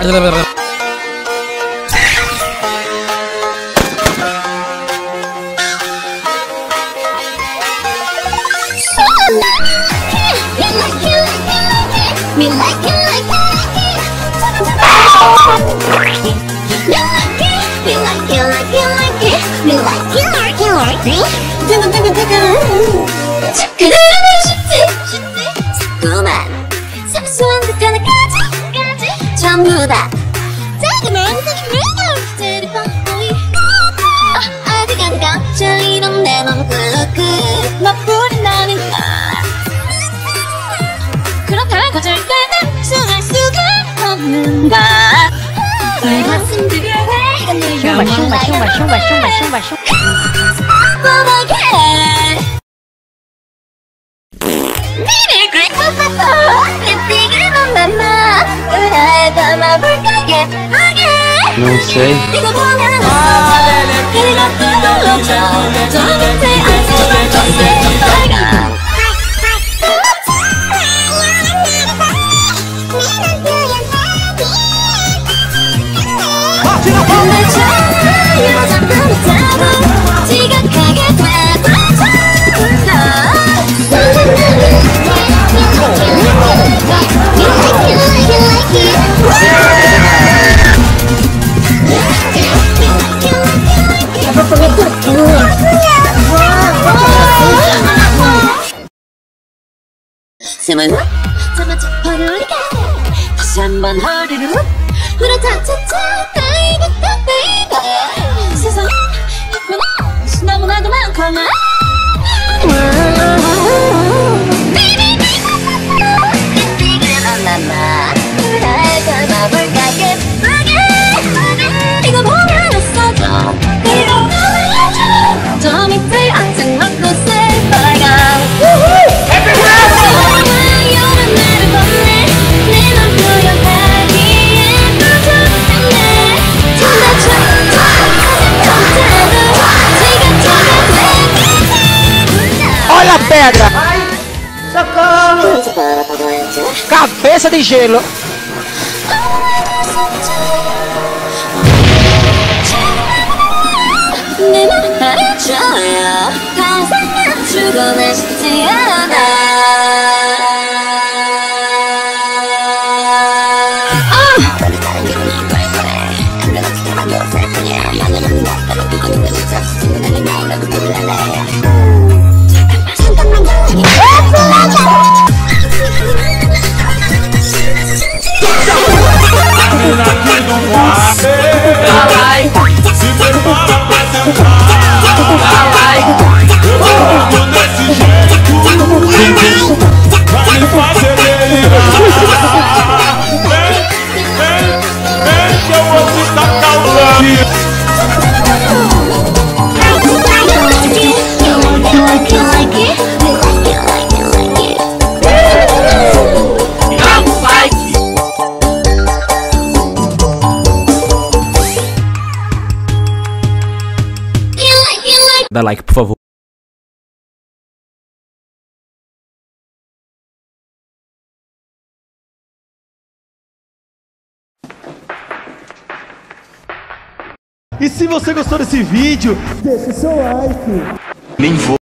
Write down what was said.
그대로 쉽지 자꾸만 사소한 듯 하나까지 전부 다 작은 내 뻔보이 어디가든가 저 이런 내 맘 꿀럭꿀 너뿐인 나는 그렇다고 절대 낙수할 수가 없는가 내 가슴 뒤에 뻔하게 Não sei. 숨을 잡아줘 허리가 다시 한번 허리를 후라차차차 베이비 베이비 세상에 있구나 너무나도 많구나 베이비 만나봐 나의 닮아볼까 예쁘게 이거 보면 웃어줘 그리고 놀려줘 저 밑을 항상 먹고 새빨간 Olha a pedra! Socorro! Cabeça de gelo! 내 맘을 말해줘요 더 이상 죽어나 싶지 않아 Dá like, por favor. E se você gostou desse vídeo, deixa o seu like. Nem vou.